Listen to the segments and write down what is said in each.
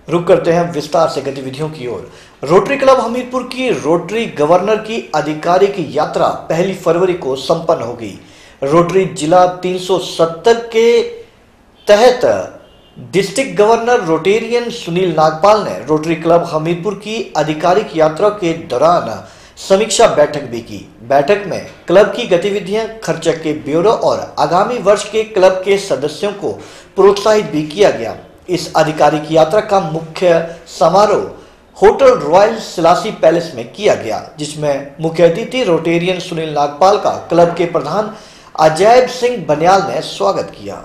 रुक करते हैं विस्तार से गतिविधियों की ओर। रोटरी क्लब हमीरपुर की रोटरी गवर्नर की आधिकारिक यात्रा 1 फरवरी को संपन्न होगी। रोटरी जिला 370 के तहत district governor rotarian Sunil Nagpal ने रोटरी क्लब हमीरपुर की आधिकारिक यात्रा के दौरान समीक्षा बैठक भी की। बैठक में क्लब की गतिविधियां, खर्चे के ब्यौरे और आगामी वर्ष के क्लब के सदस्यों को प्रोत्साहित भी किया गया। इस आधिकारिक यात्रा का मुख्य समारोह होटल रॉयल सिलासी पैलेस में किया गया, जिसमें मुख्य अतिथि रोटेरियन सुनील नागपाल का क्लब के प्रधान अजैब सिंह बनियाल ने स्वागत किया।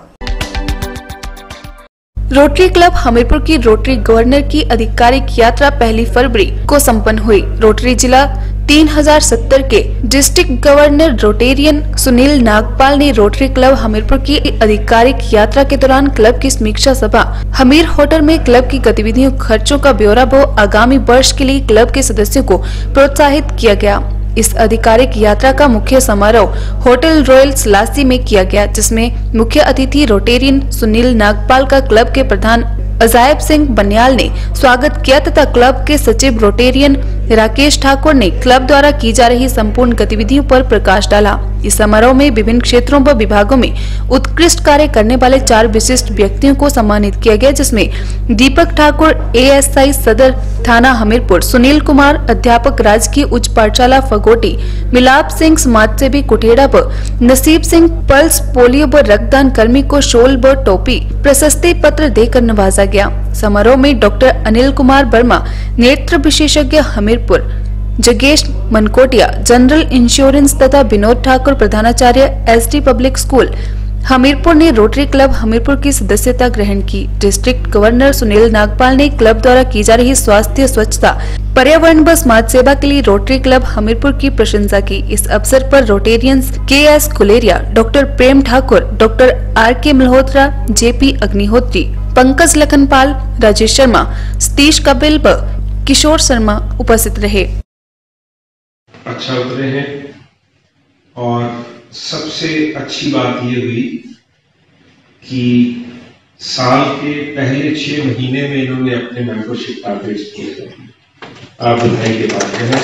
रोटरी क्लब हमीरपुर की रोटरी गवर्नर की आधिकारिक यात्रा 1 फरवरी को संपन्न हुई। रोटरी जिला 3070 के district governor rotarian Sunil Nagpal ने रोटरी क्लब हमीरपुर की आधिकारिक यात्रा के दौरान क्लब की समीक्षा सभा हमीर होटल में क्लब की गतिविधियों, खर्चों का ब्यौरा व आगामी वर्ष के लिए क्लब के सदस्यों को प्रोत्साहित किया गया। इस आधिकारिक यात्रा का मुख्य समारोह होटल रॉयल सिलासी में किया गया, जिसमें मुख्य अतिथि रोटेरियन सुनील नागपाल का क्लब के प्रधान अजैब सिंह बनियाल ने स्वागत किया तथा क्लब के सचिव रोटेरियन राकेश ठाकुर ने क्लब द्वारा की जा रही संपूर्ण गतिविधियों पर प्रकाश डाला। इस समारोह में विभिन्न क्षेत्रों व विभागों में उत्कृष्ट कार्य करने वाले 4 विशिष्ट व्यक्तियों को सम्मानित किया गया, जिसमें दीपक ठाकुर ASI सदर थाना हमीरपुर, सुनील कुमार अध्यापक राजकीय उच्च पाठशाला फगोटी, मिलाप सिंह समाजसेवी कुठेड़ा व नसीब सिंह पल्स पोलियो व रक्तदान कर्मी को शॉल व टोपी प्रशस्ति पत्र देकर नवाजा गया। समारोह में डॉक्टर अनिल कुमार वर्मा, नेत्र विशेषज्ञ हमीरपुर, जगेश मनकोटिया, जनरल इंश्योरेंस तथा विनोद ठाकुर प्रधानाचार्य SD पब्लिक स्कूल हमीरपुर ने रोटरी क्लब हमीरपुर की सदस्यता ग्रहण की। डिस्ट्रिक्ट गवर्नर सुनील नागपाल ने क्लब द्वारा की जा रही स्वास्थ्य, स्वच्छता, पर्यावरण व समाज सेवा के लिए रोटरी क्लब हमीरपुर की प्रशंसा की। इस अवसर पर rotarians KS Khuleria, doctor Prem Thakur, doctor RK Malhotra, JP Agnihotri, Pankaj Lakhanpal, Rajesh Sharma, Satish Kapil व किशोर शर्मा उपस्थित रहे। अच्छा उतरे हैं और सबसे अच्छी बात ये हुई कि साल के पहले 6 महीने में इन्होंने अपने मेंबरशिप टारगेट्स किए थे। आप बधाई के पात्र हैं।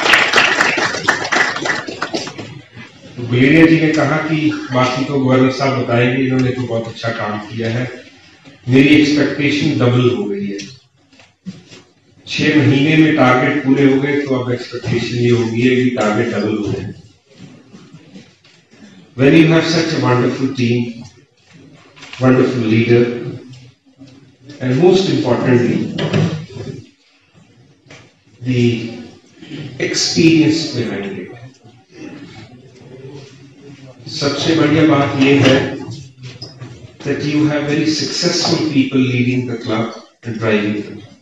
गुलेरिया जी ने कहा कि बाकी तो गवर्नर साहब बताएंगे, इन्होंने तो बहुत अच्छा काम किया है। मेरी एक्सपेक्टेशन डबल हो गई है। 6 महीने में टारगेट पूरे हो गए तो अब एक्सपेक्टेशन ये होगी है कि टारगेट डबल हो गए। When you have such a wonderful team, wonderful leader, and most importantly, the experience behind it. सबसे बढ़िया बात यह है that you have very successful people leading the club and driving the club.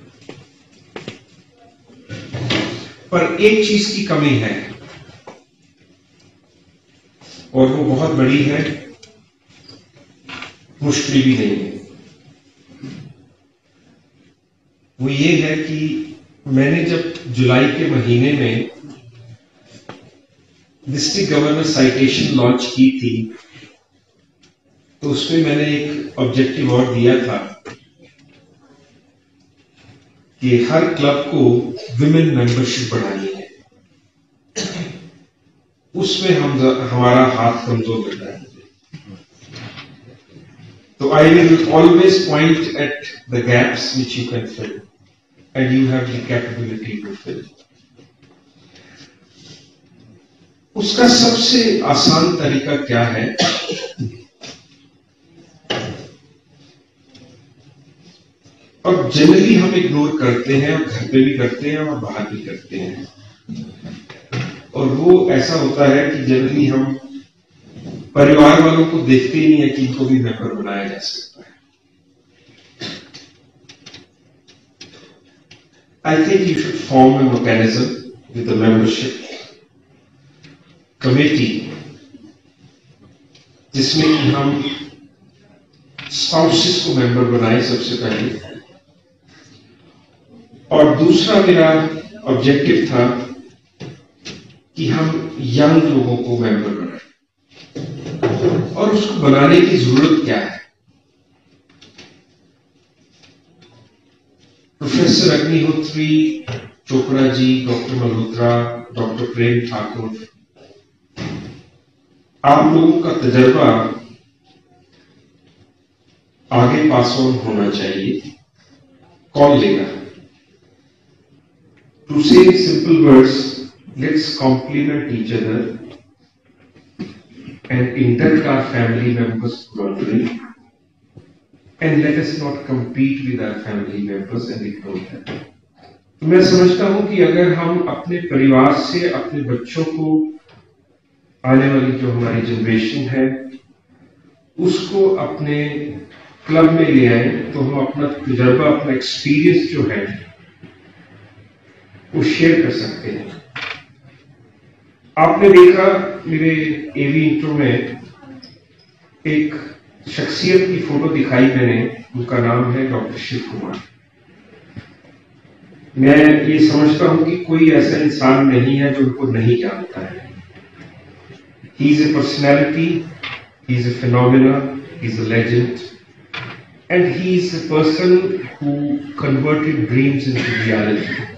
पर एक चीज की कमी है और वो बहुत बड़ी है, मुश्किल भी नहीं है। वो ये है कि मैंने जब जुलाई के महीने में डिस्ट्रिक्ट गवर्नर साइटेशन लॉन्च की थी तो उसमें मैंने एक ऑब्जेक्टिव और दिया था कि हर क्लब को विमेन मेंबरशिप बढ़ानी है। उसमें हमारा हाथ कमजोर लग रहा है। तो I will always point at the gaps which you can fill and you have the capability to fill. उसका सबसे आसान तरीका क्या है? और जनरली हम इग्नोर करते हैं, और घर पे भी करते हैं और बाहर भी करते हैं। और वो ऐसा होता है कि जनरली हम परिवार वालों को देखते ही नहीं है कि इनको भी मेंबर बनाया जा सकता है। I think you should form a mechanism with the membership committee जिसमें कि हम स्पाउसेस को मेंबर बनाए सबसे पहले। और दूसरा मेरा ऑब्जेक्टिव था कि हम यंग लोगों को मेंबर बनाएं। और उसको बनाने की जरूरत क्या है? Professor Agnihotri Chopra ji, doctor Malhotra, doctor Prem Thakur, आप लोगों का तजर्बा आगे पास ऑन होना चाहिए। कौन लेगा? टू से simple words, let's compliment each other and induct our family members properly, and let us not compete with our family members and ignore them. तो मैं समझता हूं कि अगर हम अपने परिवार से अपने बच्चों को, आने वाली जो हमारी जनरेशन है, उसको अपने क्लब में ले आए, तो हम अपना तजुर्बा, अपना एक्सपीरियंस जो है वो शेयर कर सकते हैं। आपने देखा मेरे एवी इंट्रो में एक शख्सियत की फोटो दिखाई मैंने, उनका नाम है डॉक्टर शिव कुमार। मैं ये समझता हूं कि कोई ऐसा इंसान नहीं है जो उनको नहीं जानता है। He is a personality, he is a phenomena, he is a legend, and he is a person who converted dreams into reality.